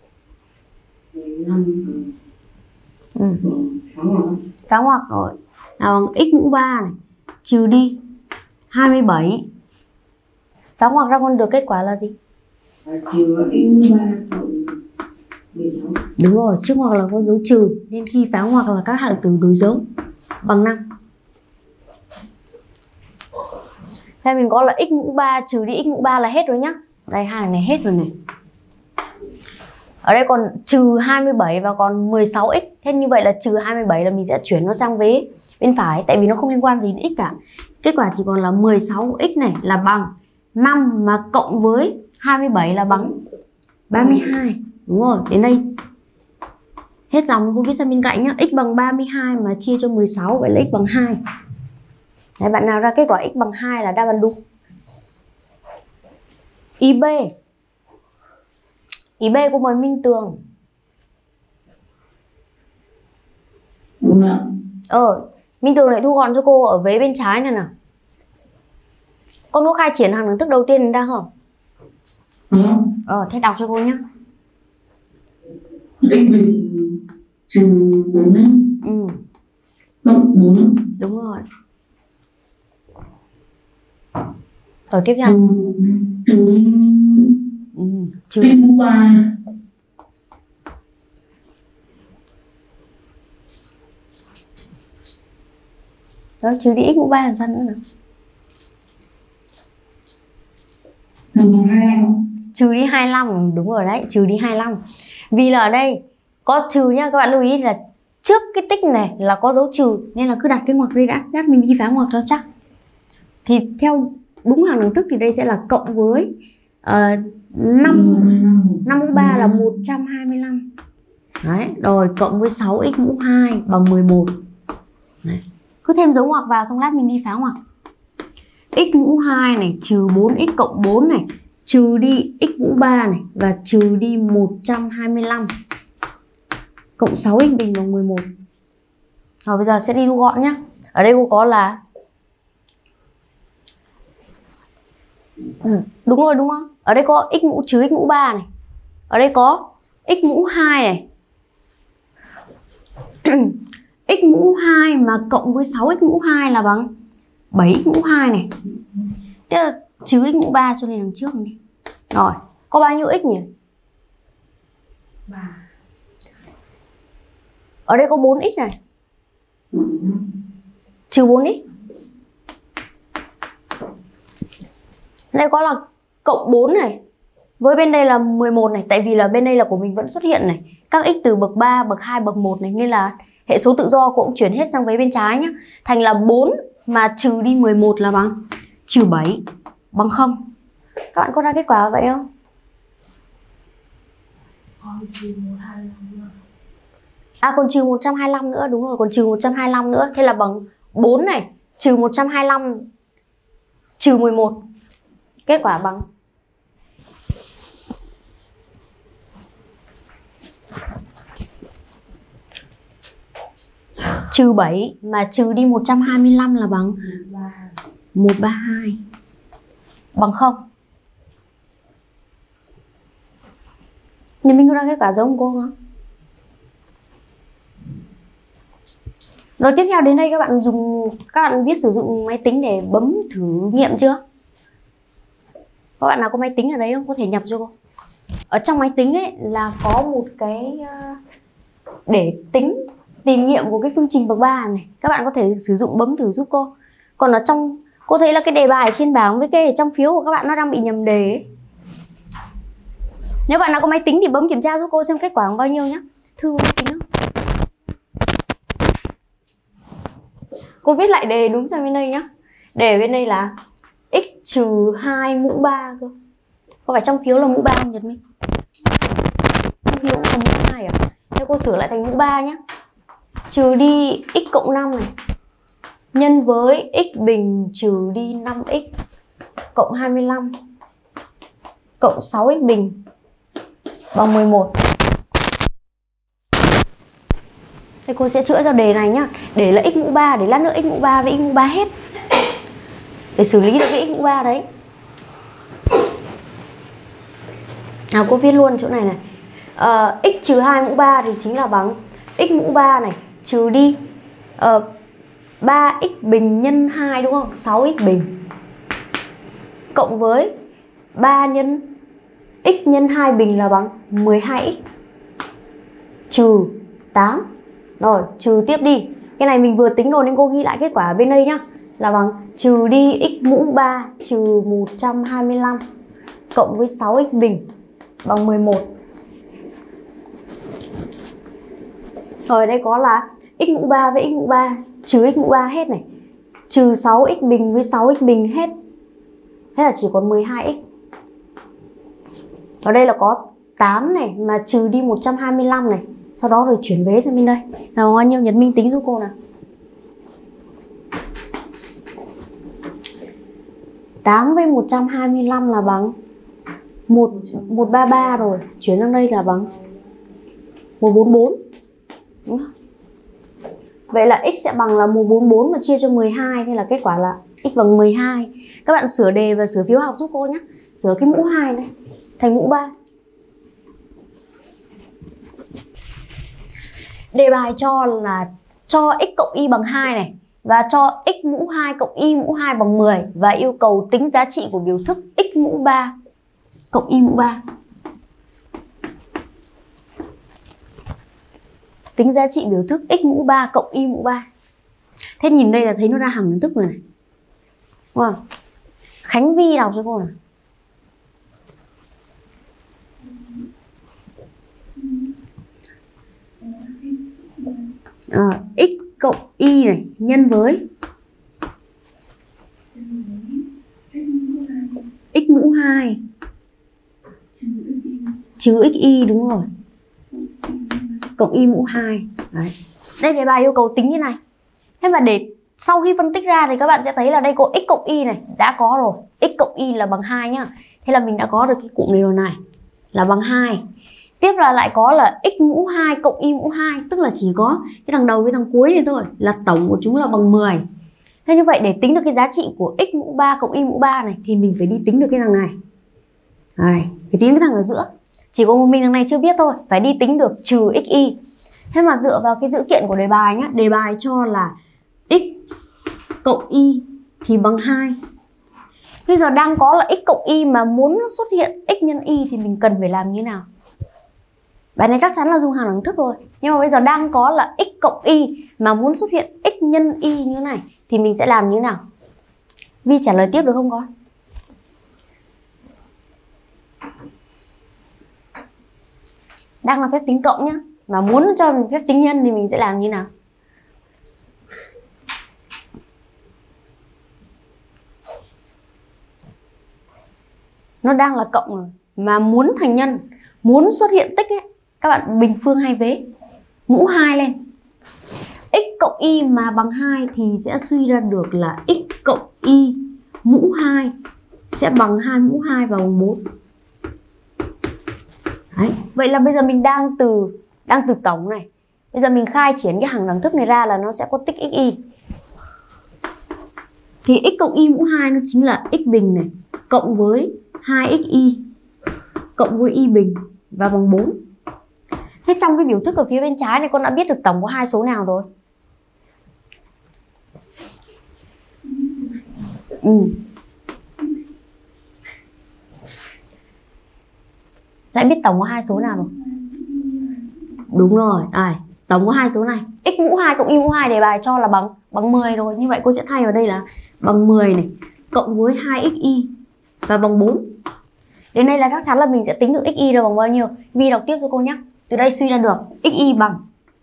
Speaker 3: 5
Speaker 1: phá ngoặc rồi. Nào bằng x mũ 3 này trừ đi 27. Phá ngoặc ra con được kết quả là gì?
Speaker 3: trừ x mũ 3 cộng 16.
Speaker 1: Đúng rồi, trước ngoặc là có dấu trừ nên khi phá ngoặc là các hạng từ đối dấu bằng 5. Thế mình có là x mũ 3 trừ đi x mũ 3 là hết rồi nhá. Đây hàng này hết rồi này. Ở đây còn trừ 27 và còn 16x. Thế như vậy là trừ 27 là mình sẽ chuyển nó sang vế bên phải, tại vì nó không liên quan gì đến x cả. Kết quả chỉ còn là 16x này là bằng 5 mà cộng với 27 là bằng 32. Đúng rồi, đến đây hết dòng cô viết sang bên cạnh nhá. X bằng 32 mà chia cho 16, vậy là x bằng 2. Đấy, bạn nào ra kết quả x bằng 2 là đáp án đúng. Ý B. Ý B cô mời Minh Tường.
Speaker 3: Đúng ạ.
Speaker 1: Minh Tường lại thu gọn cho cô ở vế bên trái này nào. Con có khai triển hàng đẳng thức đầu tiên ra không? Thế đọc cho cô nhé.
Speaker 3: X bình trừ 4 ấy. Cộng 4.
Speaker 1: Đúng rồi. Rồi tiếp theo.
Speaker 3: Trừ x mũ 3.
Speaker 1: Đó, trừ đi x mũ 3 làm sao nữa nào? Trừ đi 25, đúng rồi đấy, trừ đi 25. Vì là ở đây có trừ nhá, các bạn lưu ý là trước cái tích này là có dấu trừ nên là cứ đặt cái ngoặc đây đã, lát mình đi phá ngoặc cho chắc. Thì theo đúng hàng đẳng thức thì đây sẽ là cộng với 5 mũ 3 là 125. Đấy, rồi cộng với 6x mũ 2 bằng 11. Đấy. Cứ thêm dấu ngoặc vào xong lát mình đi phá ngoặc. X mũ 2 này trừ 4x cộng 4 này trừ đi x mũ 3 này và trừ đi 125 cộng 6x bình bằng 11. Rồi bây giờ sẽ đi thu gọn nhá. Ở đây cô có là đúng rồi đúng không? Ở đây có x mũ trừ x mũ 3 này. Ở đây có x mũ 2 này. X mũ 2 mà cộng với 6x mũ 2 là bằng 7x mũ 2 này. Tức là trừ x mũ 3 cho nên đằng trước này. Rồi, có bao nhiêu x nhỉ?
Speaker 3: 3.
Speaker 1: Ở đây có 4x này. Trừ 4x. Đây có là cộng 4 này. Với bên đây là 11 này. Tại vì là bên đây là của mình vẫn xuất hiện này. Các x từ bậc 3, bậc 2, bậc 1 này. Nên là hệ số tự do cũng chuyển hết sang vế bên trái nhé. Thành là 4 mà trừ đi 11 là bằng trừ 7 bằng 0. Các bạn có ra kết quả vậy không?
Speaker 3: Còn trừ 125 nữa.
Speaker 1: Còn trừ 125 nữa, đúng rồi, còn trừ 125 nữa. Thế là bằng 4 này, trừ 125 trừ 11. Kết quả bằng trừ 7 mà trừ đi 125 là bằng 132 bằng 0. Nhưng mình có ra kết quả giống cô không? Rồi tiếp theo đến đây các bạn biết sử dụng máy tính để bấm thử nghiệm chưa? Các bạn nào có máy tính ở đấy không? Có thể nhập cho cô. Ở trong máy tính ấy là có một cái để tìm nghiệm của cái phương trình bậc 3 này. Các bạn có thể sử dụng bấm thử giúp cô. Còn ở trong, cô thấy là cái đề bài trên bảng với cái trong phiếu của các bạn nó đang bị nhầm đề ấy. Nếu bạn nào có máy tính thì bấm kiểm tra giúp cô xem kết quả bằng bao nhiêu nhé. Thư có máy tính không? Cô viết lại đề đúng sang bên đây nhá. Đề bên đây là x trừ 2 mũ 3 cơ. Có phải trong phiếu là mũ 3 không Nhật Minh? Trong phiếu cũng là mũ 2 à? Thế cô sửa lại thành mũ 3 nhá. Trừ đi x cộng 5 này nhân với x bình trừ đi 5x cộng 25 cộng 6x bình bằng 11. Thế cô sẽ chữa cho đề này nhá. Để là x mũ 3, để lát nữa x mũ 3 với x mũ 3 hết. Để xử lý được cái x mũ 3 đấy. Nào cô viết luôn chỗ này này. X trừ 2 mũ 3 thì chính là bằng x mũ 3 này trừ đi 3x bình nhân 2 đúng không? 6x bình cộng với 3 nhân x nhân 2 bình là bằng 12x. trừ 8. Rồi, trừ tiếp đi. Cái này mình vừa tính rồi nên cô ghi lại kết quả ở bên đây nhá. Là bằng trừ đi x mũ 3 trừ 125 cộng với 6x bình bằng 11. Rồi đây có là x mũ 3 với x mũ 3 trừ x mũ 3 hết này. Trừ 6x bình với 6x bình hết. Thế là chỉ còn 12x. Ở đây là có 8 này mà trừ đi 125 này. Sau đó rồi chuyển vế sang bên đây. Nào bao nhiêu Nhật Minh tính giúp cô nào. 8 với 125 là bằng 133 rồi. Chuyển sang đây là bằng 144. Đúng không? Vậy là x sẽ bằng là 144 mà chia cho 12. Thế là kết quả là x bằng 12. Các bạn sửa đề và sửa phiếu học giúp cô nhé. Sửa cái mũ 2 này thành mũ 3. Đề bài cho là cho x cộng y bằng 2 này và cho x mũ 2 cộng y mũ 2 bằng 10 và yêu cầu tính giá trị của biểu thức x mũ 3 cộng y mũ 3. Tính giá trị biểu thức x mũ 3 cộng y mũ 3. Thế nhìn đây là thấy nó ra hằng đẳng thức rồi này. Đúng không? Khánh Vi đọc cho cô nào. X cộng y này nhân với x mũ 2 trừ xy, đúng rồi, cộng y mũ 2. Đấy. Đây đề bài yêu cầu tính như này. Thế mà để sau khi phân tích ra thì các bạn sẽ thấy là đây có x cộng y này đã có rồi. X cộng y là bằng 2 nhá. Thế là mình đã có được cái cụm này rồi này là bằng 2. Tiếp là lại có là x mũ 2 cộng y mũ 2, tức là chỉ có cái thằng đầu với thằng cuối này thôi, là tổng của chúng là bằng 10. Thế như vậy để tính được cái giá trị của x mũ 3 cộng y mũ 3 này thì mình phải đi tính được cái thằng này. Đây, phải tính cái thằng ở giữa. Chỉ có một mình thằng này chưa biết thôi, phải đi tính được trừ xy. Thế mà dựa vào cái dữ kiện của đề bài nhá, đề bài cho là x cộng y thì bằng 2. Bây giờ đang có là x cộng y mà muốn xuất hiện x nhân y thì mình cần phải làm như nào? Bài này chắc chắn là dùng hằng đẳng thức rồi. Nhưng mà bây giờ đang có là x cộng y mà muốn xuất hiện x nhân y như thế này thì mình sẽ làm như thế nào? Vi trả lời tiếp được không con? Đang là phép tính cộng nhá, mà muốn cho mình phép tính nhân thì mình sẽ làm như nào? Nó đang là cộng rồi mà muốn thành nhân, muốn xuất hiện tích ấy, các bạn bình phương hai vế, mũ 2 lên. X cộng y mà bằng 2 thì sẽ suy ra được là x cộng y mũ 2 sẽ bằng 2 mũ 2 và bằng 4. Đấy. Vậy là bây giờ mình đang từ tổng này. Bây giờ mình khai triển cái hằng đẳng thức này ra là nó sẽ có tích xy. Thì x cộng y mũ 2 nó chính là x bình này cộng với 2xy cộng với y bình và bằng 4. Thế trong cái biểu thức ở phía bên trái này con đã biết được tổng có hai số nào rồi? Lại biết tổng có hai số nào rồi? Đúng rồi, tổng có hai số này. X mũ 2 cộng y mũ 2 đề bài cho là bằng 10 rồi. Như vậy cô sẽ thay vào đây là bằng 10 này cộng với 2xy và bằng 4. Đến đây là chắc chắn là mình sẽ tính được xy là bằng bao nhiêu. Vi đọc tiếp cho cô nhé. Từ đây suy ra được xy bằng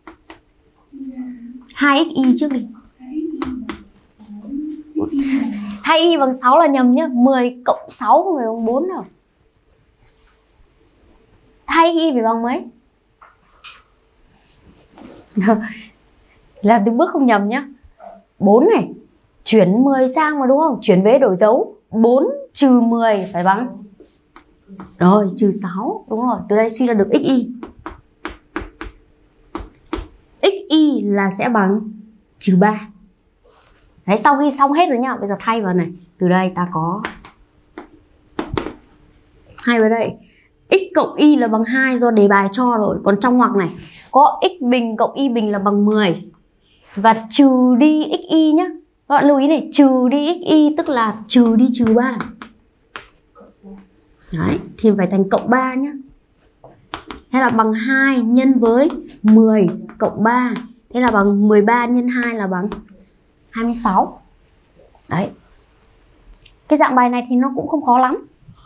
Speaker 1: 2xy trước đi. 2y bằng 6 là nhầm nhá. 10 cộng 6 không phải bằng 4 đâu. 2y phải bằng mấy? Làm từng bước không nhầm nhá. 4 này chuyển 10 sang mà đúng không? Chuyển vế đổi dấu. 4 trừ 10 phải bằng rồi trừ 6. Đúng rồi, từ đây suy ra được xy. Xy là sẽ bằng trừ 3. Đấy, sau khi xong hết rồi nhá, bây giờ thay vào này. Từ đây ta có thay vào đây. X cộng y là bằng 2 do đề bài cho rồi. Còn trong ngoặc này có x bình cộng y bình là bằng 10. Và trừ đi xy nhá. Các bạn lưu ý này, trừ đi xy tức là trừ đi trừ 3. Đấy, thì phải thành cộng 3 nhá. Thế là bằng 2 nhân với 10 cộng 3. Thế là bằng 13 nhân 2 là bằng 26. Đấy. Cái dạng bài này thì nó cũng không khó lắm.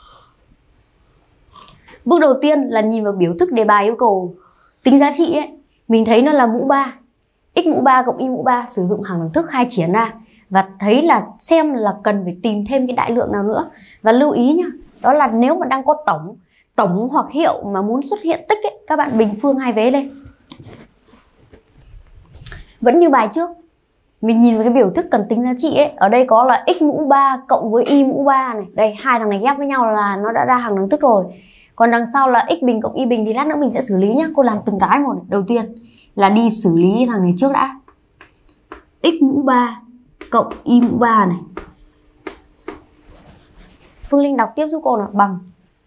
Speaker 1: Bước đầu tiên là nhìn vào biểu thức đề bài yêu cầu tính giá trị ấy. Mình thấy nó là mũ 3. X mũ 3 cộng Y mũ 3 sử dụng hằng đẳng thức khai triển ra. Và thấy là xem là cần phải tìm thêm cái đại lượng nào nữa. Và lưu ý nhá, đó là nếu mà đang có tổng hoặc hiệu mà muốn xuất hiện tích ấy, các bạn bình phương hai vế lên. Vẫn như bài trước, mình nhìn vào cái biểu thức cần tính giá trị ấy, ở đây có là x mũ 3 cộng với y mũ 3 này. Đây, hai thằng này ghép với nhau là nó đã ra hằng đẳng thức rồi. Còn đằng sau là x bình cộng y bình thì lát nữa mình sẽ xử lý nhá. Cô làm từng cái một này. Đầu tiên là đi xử lý thằng này trước đã. X mũ 3 cộng y mũ 3 này. Phương Linh đọc tiếp giúp cô nào. Bằng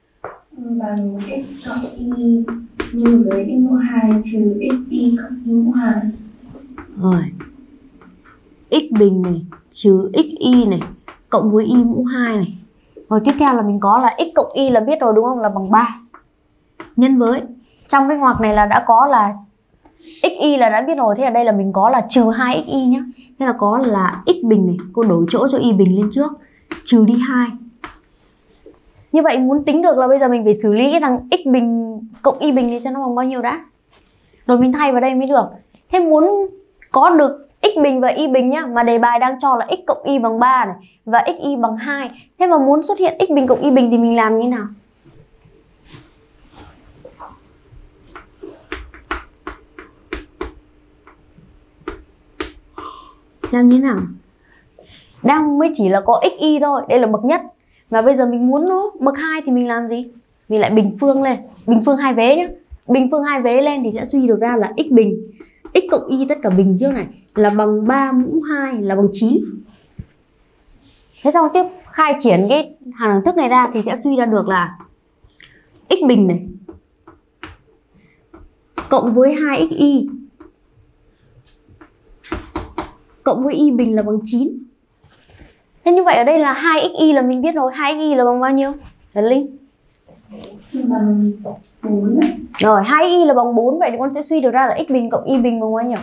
Speaker 3: x cộng y nhân với x mũ 2 trừ x y cộng y mũ 2.
Speaker 1: Rồi. X bình này trừ x y này cộng với y mũ 2 này. Rồi tiếp theo là mình có là x cộng y là biết rồi đúng không? Là bằng 3. Nhân với, trong cái ngoặc này là đã có là x y là đã biết rồi. Thế ở đây là mình có là trừ 2xy nhá. Thế là có là x bình này, cô đổi chỗ cho y bình lên trước, trừ đi 2. Như vậy muốn tính được là bây giờ mình phải xử lý cái thằng x bình cộng y bình thì xem nó bằng bao nhiêu đã. Rồi mình thay vào đây mới được. Thế muốn có được x bình và y bình nhá, mà đề bài đang cho là x cộng y bằng 3 này và x y bằng 2. Thế mà muốn xuất hiện x bình cộng y bình thì mình làm như nào? Làm như nào? Đang mới chỉ là có x y thôi, đây là bậc nhất. Và bây giờ mình muốn nó bậc 2 thì mình làm gì? Mình lại bình phương lên, bình phương hai vế nhé. Bình phương hai vế lên thì sẽ suy được ra là x bình, x cộng y tất cả bình trước này là bằng 3 mũ 2 là bằng 9. Thế xong tiếp khai triển cái hằng đẳng thức này ra thì sẽ suy ra được là x bình này cộng với 2xy cộng với y bình là bằng 9. Thế như vậy ở đây là 2xy là mình biết rồi, 2xy là bằng bao nhiêu? Là Linh.
Speaker 3: Bằng 4.
Speaker 1: Rồi 2xy là bằng 4, vậy thì con sẽ suy được ra là x bình cộng y bình bằng bao nhiêu?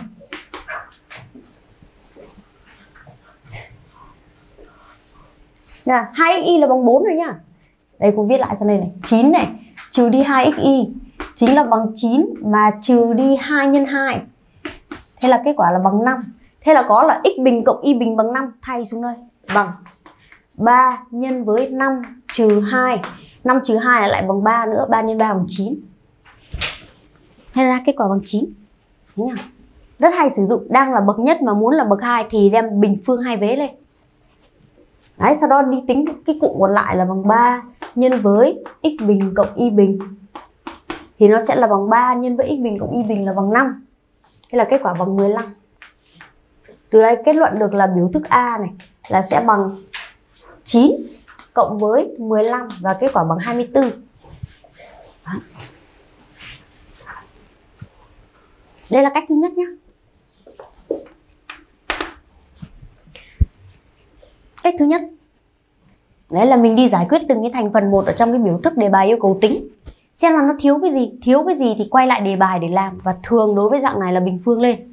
Speaker 1: Nè, 2xy là bằng 4 rồi nhá. Đây cô viết lại cho đây này, 9 này, trừ đi 2xy chính là bằng 9 mà trừ đi 2 nhân 2. Thế là kết quả là bằng 5. Thế là có là x bình cộng y bình bằng 5, thay xuống đây bằng 3 nhân với 5 trừ 2. 5 trừ 2 lại bằng 3 nữa, 3 nhân 3 bằng 9. Thế ra kết quả bằng 9. Đúng không? Rất hay sử dụng, đang là bậc nhất mà muốn là bậc 2 thì đem bình phương hai vế lên. Đấy, sau đó đi tính cái cụm còn lại là bằng 3 nhân với x bình cộng y bình. Thì nó sẽ là bằng 3 nhân với x bình cộng y bình là bằng 5. Thế là kết quả bằng 15. Từ đây kết luận được là biểu thức A này là sẽ bằng 9 cộng với 15 và kết quả bằng 24. Đấy. Đây là cách thứ nhất nhé. Cách thứ nhất, đấy là mình đi giải quyết từng cái thành phần một ở trong cái biểu thức đề bài yêu cầu tính. Xem là nó thiếu cái gì thì quay lại đề bài để làm. Và thường đối với dạng này là bình phương lên.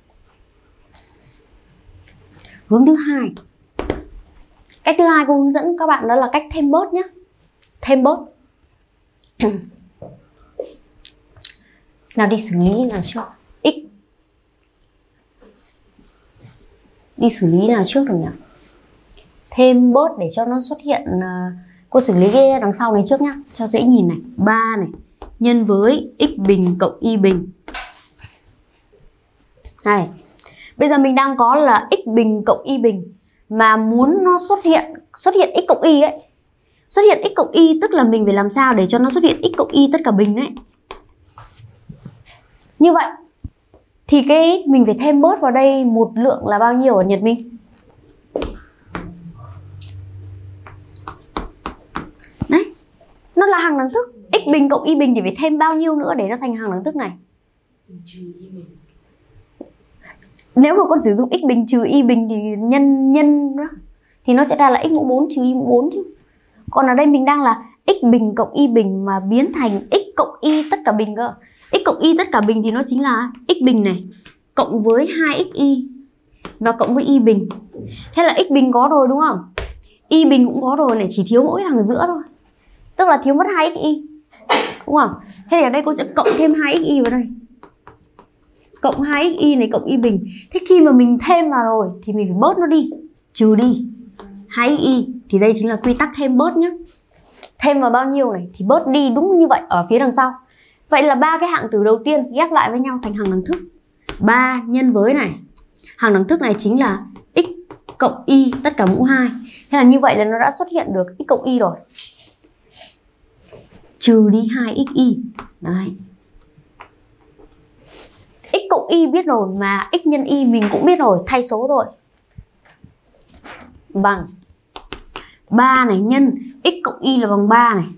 Speaker 1: Hướng thứ hai, cách thứ hai cô hướng dẫn các bạn đó là cách thêm bớt nhé. Thêm bớt. Nào đi xử lý nào trước? X. Đi xử lý nào trước được nhỉ? Thêm bớt để cho nó xuất hiện. Cô xử lý cái đằng sau này trước nhá, cho dễ nhìn này. 3 này nhân với x bình cộng y bình. Này, bây giờ mình đang có là x bình cộng y bình, mà muốn nó xuất hiện x cộng y ấy. Xuất hiện x cộng y tức là mình phải làm sao để cho nó xuất hiện x cộng y tất cả bình đấy. Như vậy thì mình phải thêm bớt vào đây một lượng là bao nhiêu ở Nhật Minh? Đấy, nó là hằng đẳng thức. X bình cộng y bình thì phải thêm bao nhiêu nữa để nó thành hằng đẳng thức này? Nếu mà con sử dụng x bình trừ y bình thì nhân đó, thì nó sẽ ra là x mũ 4 trừ y mũ 4 chứ. Còn ở đây mình đang là x bình cộng y bình mà biến thành x cộng y tất cả bình cơ. X cộng y tất cả bình thì nó chính là x bình này cộng với 2xy và cộng với y bình. Thế là x bình có rồi đúng không? Y bình cũng có rồi này, chỉ thiếu mỗi thằng giữa thôi. Tức là thiếu mất 2xy. Đúng không? Thế thì ở đây cô sẽ cộng thêm 2xy vào đây. Cộng 2xy này cộng y bình. Thế khi mà mình thêm vào rồi thì mình phải bớt nó đi, trừ đi 2xy. Thì đây chính là quy tắc thêm bớt nhé. Thêm vào bao nhiêu này thì bớt đi đúng như vậy ở phía đằng sau. Vậy là ba cái hạng tử đầu tiên ghép lại với nhau thành hằng đẳng thức. 3 nhân với này, hằng đẳng thức này chính là x cộng y tất cả mũ 2. Thế là như vậy là nó đã xuất hiện được x cộng y rồi. Trừ đi 2xy. Đấy. X cộng y biết rồi mà x nhân y mình cũng biết rồi, thay số rồi. Bằng 3 này nhân x cộng y là bằng 3 này.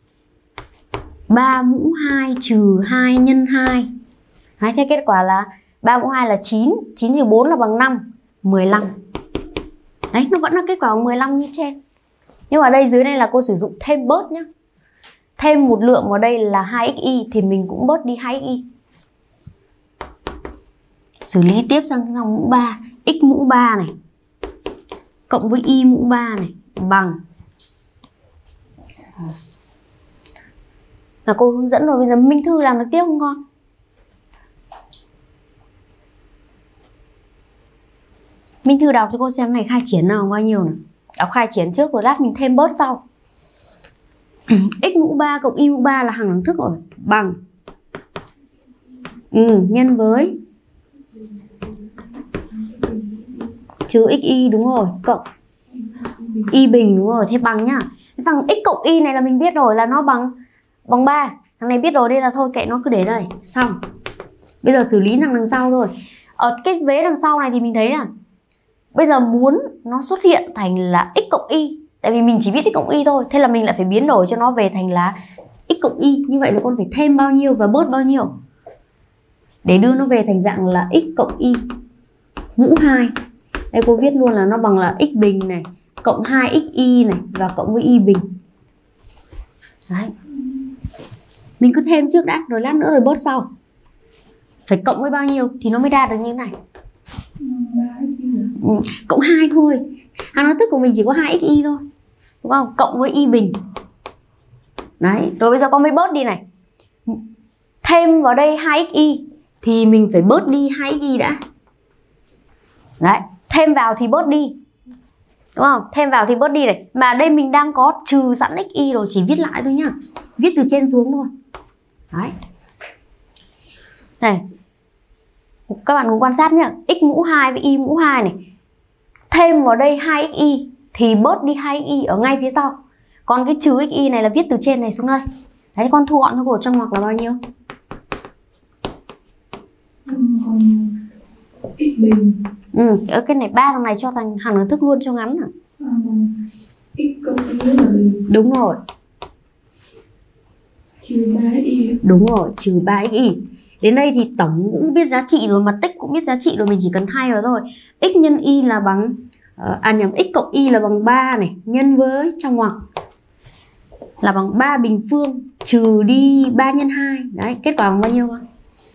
Speaker 1: 3 mũ 2 trừ 2 nhân 2. Đấy, thế kết quả là 3 mũ 2 là 9, 9 trừ 4 là bằng 5, 15. Đấy, nó vẫn là kết quả bằng 15 như trên. Nhưng mà đây dưới đây là cô sử dụng thêm bớt nhá. Thêm một lượng vào đây là 2xy thì mình cũng bớt đi 2xy. Xử lý tiếp sang cái dòng mũ 3, x mũ 3 này cộng với y mũ 3 này bằng. Là cô hướng dẫn rồi, bây giờ Minh Thư làm được tiếp không con? Minh Thư đọc cho cô xem này khai triển nào bao nhiêu này. Đọc khai triển trước rồi lát mình thêm bớt sau. X mũ 3 cộng y mũ 3 là hằng đẳng thức rồi. Bằng nhân với trừ xy đúng rồi, cộng y bình đúng rồi, thế bằng nhá. Thằng x cộng y này là mình biết rồi là nó bằng 3. Thằng này biết rồi nên là thôi kệ nó cứ để đây. Xong. Bây giờ xử lý thằng đằng sau thôi. Ở cái vế đằng sau này thì mình thấy là bây giờ muốn nó xuất hiện thành là x cộng y. Tại vì mình chỉ biết x cộng y thôi. Thế là mình lại phải biến đổi cho nó về thành là x cộng y. Như vậy là con phải thêm bao nhiêu và bớt bao nhiêu để đưa nó về thành dạng là x cộng y mũ 2. Đây cô viết luôn là nó bằng là x bình này cộng 2xy này và cộng với y bình. Đấy. Mình cứ thêm trước đã, rồi lát nữa rồi bớt sau. Phải cộng với bao nhiêu thì nó mới ra được như thế này. Cộng 2 thôi. Hằng đẳng thức của mình chỉ có 2xy thôi. Đúng không? Cộng với y bình. Đấy, rồi bây giờ con mới bớt đi này. Thêm vào đây 2xy thì mình phải bớt đi 2xy đã. Đấy, thêm vào thì bớt đi. Đúng không? Thêm vào thì bớt đi này. Mà đây mình đang có trừ sẵn xy rồi, chỉ viết lại thôi nhá. Viết từ trên xuống thôi. Đấy. Này. Các bạn cùng quan sát nhá. X mũ 2 với y mũ 2 này. Thêm vào đây 2xy thì bớt đi 2xy ở ngay phía sau. Còn cái trừ xy này là viết từ trên này xuống đây. Đấy, con thu gọn cho cô trong ngoặc là bao nhiêu?
Speaker 3: Còn x bình.
Speaker 1: Ở cái này ba thằng này cho thành hằng đẳng thức luôn cho ngắn à?
Speaker 3: X cộng y là bình.
Speaker 1: Đúng rồi.
Speaker 3: Trừ 3xy.
Speaker 1: Đúng rồi, trừ 3xy. Đến đây thì tổng cũng biết giá trị rồi, mà tích cũng biết giá trị rồi, mình chỉ cần thay vào thôi. X nhân y là bằng x cộng y là bằng 3 này, nhân với trong ngoặc là bằng 3 bình phương trừ đi 3 nhân 2. Đấy, kết quả bằng bao nhiêu không?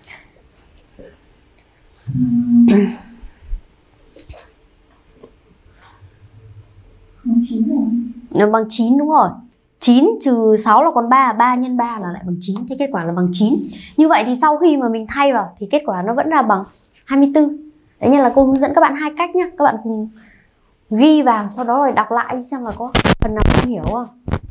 Speaker 3: Bằng 9 rồi.
Speaker 1: Nó bằng 9 đúng rồi. 9 trừ 6 là còn 3, 3 nhân 3 là lại bằng 9. Thế kết quả là bằng 9. Như vậy thì sau khi mà mình thay vào thì kết quả nó vẫn là bằng 24. Đấy nên là cô hướng dẫn các bạn hai cách nhé. Các bạn cùng ghi vào, sau đó rồi đọc lại xem là có phần nào không hiểu không.